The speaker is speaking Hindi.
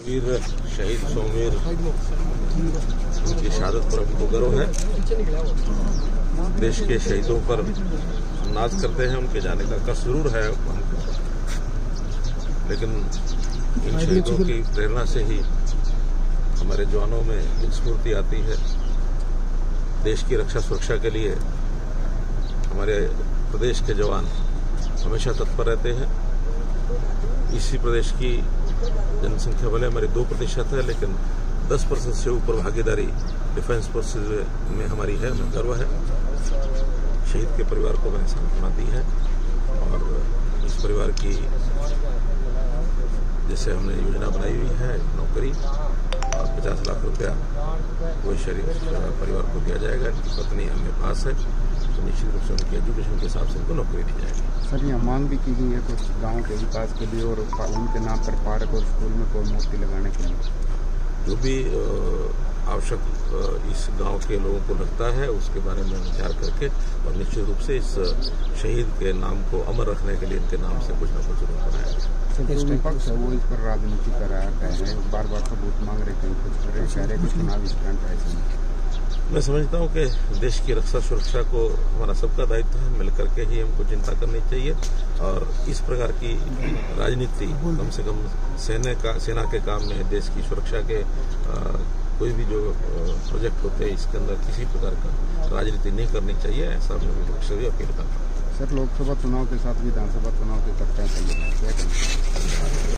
वीर शहीद सोमवीर उनकी शहादत पर हमको गर्व है। देश के शहीदों पर नाज करते हैं, उनके जाने का कष्ट जरूर है हमको, लेकिन इन शहीदों की प्रेरणा से ही हमारे जवानों में एक स्फूर्ति आती है। देश की रक्षा सुरक्षा के लिए हमारे प्रदेश के जवान हमेशा तत्पर रहते हैं। इसी प्रदेश की जनसंख्या भले हमारी 2% है, लेकिन 10% से ऊपर भागीदारी डिफेंस फोर्सेज में हमारी है। हमें गर्व है। शहीद के परिवार को मैंने सांत्वना दी है और इस परिवार की जैसे हमने योजना बनाई हुई है, नौकरी और 50 लाख रुपया वो शरीर परिवार को दिया जाएगा। इनकी पत्नी हमें पास है, तो निश्चित रूप से उनकी एजुकेशन के हिसाब से उनको नौकरी दी जाएगी। सर, यहाँ मांग भी की गई है कुछ गांव के विकास के लिए और उनके नाम पर पार्क और स्कूल में कोई मूर्ति लगाने के लिए। जो भी आवश्यक इस गांव के लोगों को लगता है उसके बारे में विचार करके और निश्चित रूप से इस शहीद के नाम को अमर रखने के लिए इनके नाम से कुछ न कुछ जरूर बनाया। जो विपक्ष है वो इस पर राजनीति कर रहा है, बार बार सबूत मांग रहे, कहीं कुछ कर रहे, कह रहे कुछ चुनावी स्टंट है। मैं समझता हूं कि देश की रक्षा सुरक्षा को हमारा सबका दायित्व है। मिलकर के ही हमको चिंता करनी चाहिए और इस प्रकार की राजनीति कम से कम सेना के काम में, देश की सुरक्षा के कोई भी जो प्रोजेक्ट होते हैं इसके अंदर किसी प्रकार का राजनीति नहीं करनी चाहिए, ऐसा मैं विपक्ष से भी अपील करता हूँ। सर, लोकसभा चुनाव के साथ विधानसभा चुनाव की चर्चा चल रही है, क्या कहना?